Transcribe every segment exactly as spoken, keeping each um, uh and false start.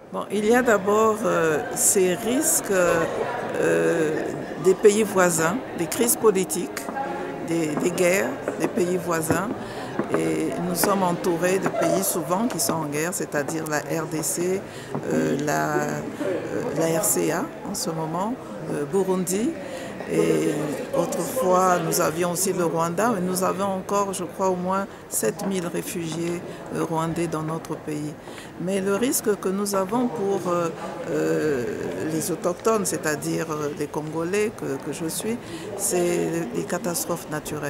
Bon, il y a d'abord euh, ces risques euh, des pays voisins, des crises politiques, des, des guerres des pays voisins. Et nous sommes entourés de pays souvent qui sont en guerre, c'est-à-dire la R D C, euh, la, euh, la R C A en ce moment, euh, Burundi. Et autrefois, nous avions aussi le Rwanda, mais nous avons encore, je crois, au moins sept mille réfugiés euh, rwandais dans notre pays. Mais le risque que nous avons pour euh, euh, les autochtones, c'est-à-dire les Congolais que, que je suis, c'est les catastrophes naturelles.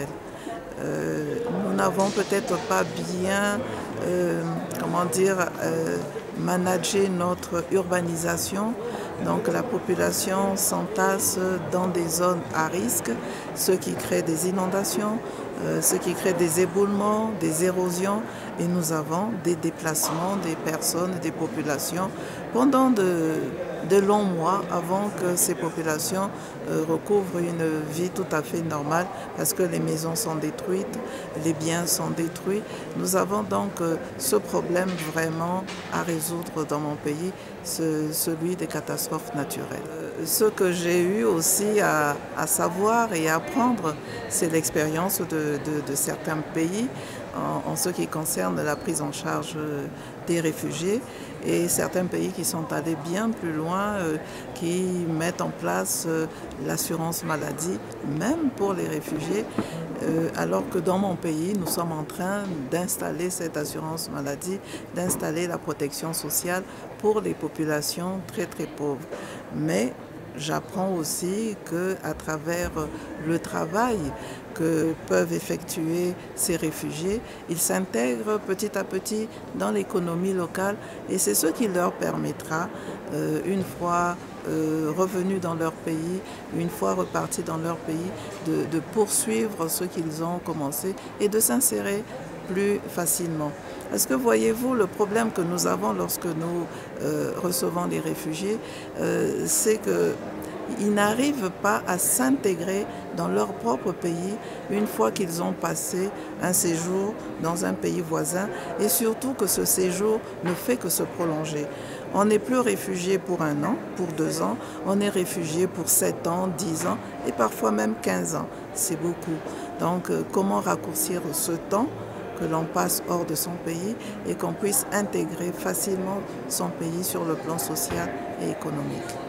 Euh, nous n'avons peut-être pas bien, euh, comment dire, euh, managé notre urbanisation. Donc la population s'entasse dans des zones à risque, ce qui crée des inondations, euh, ce qui crée des éboulements, des érosions. Et nous avons des déplacements des personnes, des populations pendant de, de longs mois avant que ces populations euh, recouvrent une vie tout à fait normale parce que les maisons sont détruites, les biens sont détruits. Nous avons donc euh, ce problème vraiment à résoudre dans mon pays, ce, celui des catastrophes naturelles. Euh, ce que j'ai eu aussi à, à savoir et à apprendre, c'est l'expérience de, de, de certains pays en, en ce qui concerne la prise en charge des réfugiés et certains pays qui sont allés bien plus loin, euh, qui mettent en place euh, l'assurance maladie, même pour les réfugiés, euh, alors que dans mon pays, nous sommes en train d'installer cette assurance maladie, d'installer la protection sociale pour les populations très très pauvres. Mais j'apprends aussi qu'à travers le travail que peuvent effectuer ces réfugiés, ils s'intègrent petit à petit dans l'économie locale et c'est ce qui leur permettra, euh, une fois euh, revenus dans leur pays, une fois repartis dans leur pays, de, de poursuivre ce qu'ils ont commencé et de s'insérer plus facilement. Parce que voyez-vous, le problème que nous avons lorsque nous euh, recevons les réfugiés, euh, c'est qu'ils n'arrivent pas à s'intégrer dans leur propre pays une fois qu'ils ont passé un séjour dans un pays voisin et surtout que ce séjour ne fait que se prolonger. On n'est plus réfugié pour un an, pour deux ans, on est réfugié pour sept ans, dix ans et parfois même quinze ans. C'est beaucoup. Donc euh, comment raccourcir ce temps que l'on passe hors de son pays et qu'on puisse intégrer facilement son pays sur le plan social et économique.